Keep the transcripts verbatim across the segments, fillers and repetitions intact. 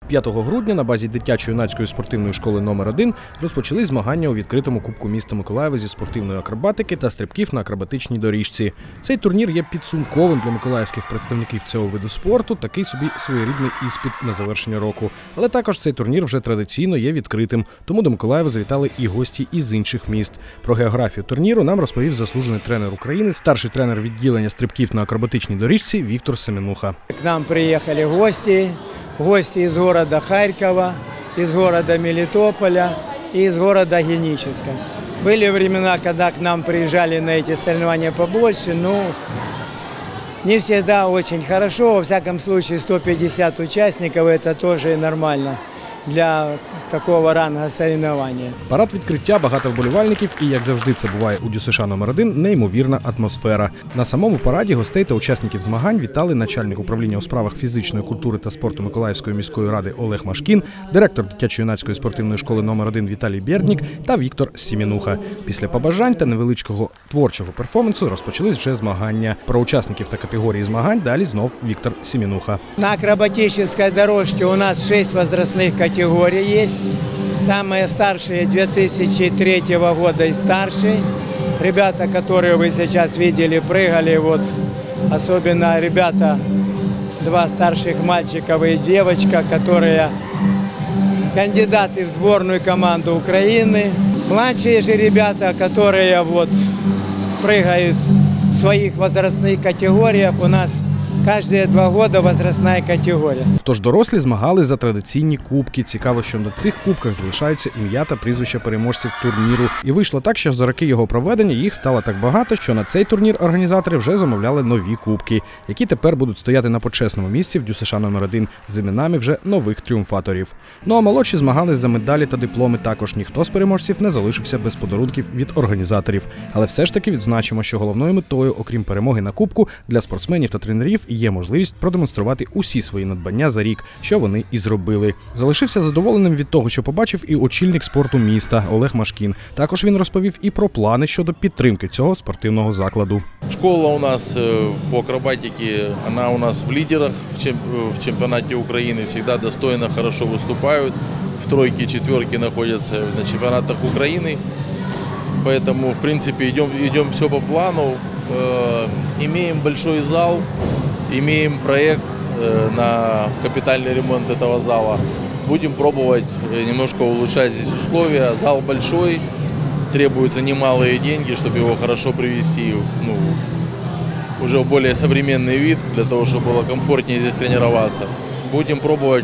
п'ятого грудня на базі дитячо-юнацької спортивної школи номер один розпочали змагання у відкритому Кубку міста Миколаєва зі спортивної акробатики та стрибків на акробатичній доріжці. Цей турнір є підсумковим для миколаївських представників цього виду спорту, такий собі своєрідний іспит на завершення року. Але також цей турнір вже традиційно є відкритим, тому до Миколаєва завітали і гості із інших міст. Про географію турніру нам розповів заслужений тренер України, старший тренер відділення стрибків на акробатичній доріжці Віктор Семенуха. К нам приїхали гості. Гости из города Харькова, из города Мелитополя и из города Геническа. Были времена, когда к нам приезжали на эти соревнования побольше, но не всегда очень хорошо. Во всяком случае, сто пятьдесят участников – это тоже нормально для такого ранга соревнования. Парад відкриття, багато вболівальників і, як завжди це буває у ДЮСШ номер один, неймовірна атмосфера. На самому параді гостей та учасників змагань вітали начальник управління у справах фізичної культури та спорту Миколаївської міської ради Олег Машкін, директор дитячо-юнацької спортивної школи номер один Віталій Берднік та Віктор Семенуха. Після побажань та невеличкого творчого перформансу розпочались вже змагання. Про учасників та категорії змагань далі знов Віктор Семенуха. На акробатичній дорожці у нас шість возрастних категорий є. Самые старшие две тысячи третьего года и старше. Ребята, которые вы сейчас видели, прыгали, вот, особенно ребята, два старших мальчика и девочка, которые кандидаты в сборную команду Украины. Младшие же ребята, которые вот, прыгают в своих возрастных категориях, у нас кожні два роки возрастна категорія. Тож дорослі змагались за традиційні кубки. Цікаво, що на цих кубках залишаються ім'я та прізвища переможців турніру. І вийшло так, що за роки його проведення їх стало так багато, що на цей турнір організатори вже замовляли нові кубки, які тепер будуть стояти на почесному місці в ДЮСШ номер один з іменами вже нових тріумфаторів. Ну а молодші змагались за медалі та дипломи. Також ніхто з переможців не залишився без подарунків від організаторів. Але все ж таки відзначимо, що головною метою, окрім перемоги на кубку, для спортсменів та тренерів є можливість продемонструвати усі свої надбання за рік, що вони і зробили. Залишився задоволеним від того, що побачив і очільник спорту міста Олег Машкін. Також він розповів і про плани щодо підтримки цього спортивного закладу. Школа у нас по акробатике, она у нас в лидерах в чемпионате Украины, всегда достойно, хорошо выступают. В тройке, четверке находятся на чемпионатах Украины. Поэтому, в принципе, идем, идем все по плану. Имеем большой зал. Имеем проект на капитальный ремонт этого зала. Будем пробовать немножко улучшать здесь условия. Зал большой, требуются немалые деньги, чтобы его хорошо привести, ну, уже в более современный вид, для того, чтобы было комфортнее здесь тренироваться. Будем пробовать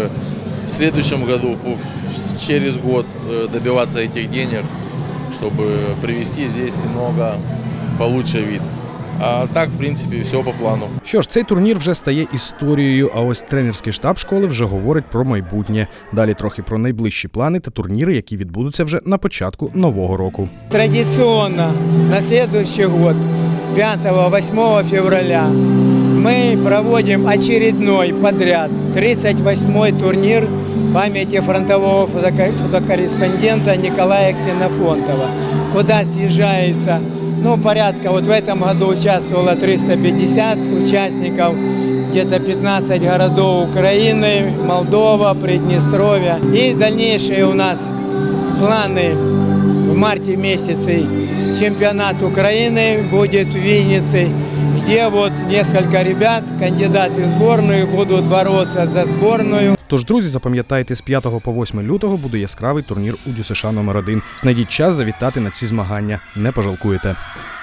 в следующем году, через год, добиваться этих денег, чтобы привести здесь немного получше вид. А так, в принципі, все по плану. Що ж, цей турнір вже стає історією, а ось тренерський штаб школи вже говорить про майбутнє. Далі трохи про найближчі плани та турніри, які відбудуться вже на початку нового року. Традиційно на наступний рік, п'ятого-восьмого февраля, ми проводимо очередной подряд тридцять восьмой турнір пам'яті фронтового фотокорреспондента Николая Ксенофонтова, куди з'їжджаються, ну, порядка, вот в этом году участвовало триста пятьдесят участников, где-то пятнадцать городов Украины, Молдова, Приднестровья. И дальнейшие у нас планы в марте месяце. Чемпионат Украины будет в Виннице, где вот несколько ребят, кандидаты в сборную, будут бороться за сборную. Тож, друзі, запам'ятайте, з п'ятого по восьме лютого буде яскравий турнір у ДЮСШ номер один. Знайдіть час завітати на ці змагання. Не пожалкуєте.